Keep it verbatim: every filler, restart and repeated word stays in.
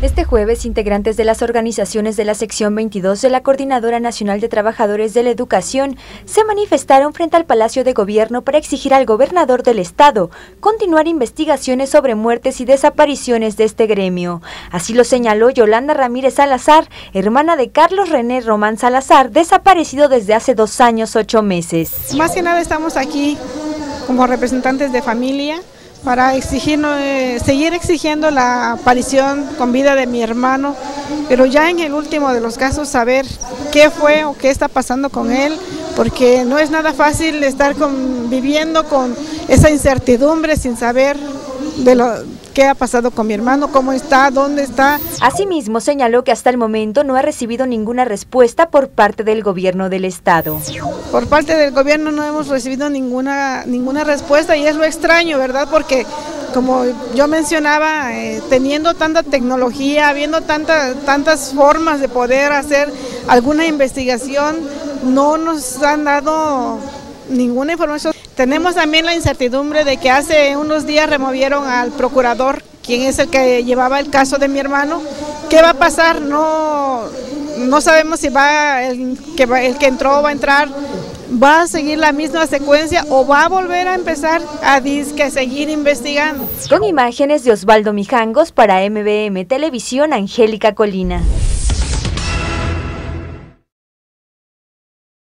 Este jueves, integrantes de las organizaciones de la sección veintidós de la Coordinadora Nacional de Trabajadores de la Educación se manifestaron frente al Palacio de Gobierno para exigir al gobernador del estado continuar investigaciones sobre muertes y desapariciones de este gremio. Así lo señaló Yolanda Ramírez Salazar, hermana de Carlos René Román Salazar, desaparecido desde hace dos años, ocho meses. Más que nada estamos aquí como representantes de familia para exigir, eh, seguir exigiendo la aparición con vida de mi hermano, pero ya en el último de los casos saber qué fue o qué está pasando con él, porque no es nada fácil estar con, viviendo con esa incertidumbre sin saber de lo qué ha pasado con mi hermano, cómo está, dónde está. Asimismo, señaló que hasta el momento no ha recibido ninguna respuesta por parte del gobierno del estado. Por parte del gobierno no hemos recibido ninguna, ninguna respuesta y es lo extraño, ¿verdad? Porque como yo mencionaba, eh, teniendo tanta tecnología, viendo tanta, tantas formas de poder hacer alguna investigación, no nos han dado ninguna información. Tenemos también la incertidumbre de que hace unos días removieron al procurador, quien es el que llevaba el caso de mi hermano. ¿Qué va a pasar? No, no sabemos si va el que, va, el que entró va a entrar, va a seguir la misma secuencia o va a volver a empezar a disque seguir investigando. Con imágenes de Osvaldo Mijangos para M B M Televisión, Angélica Colina.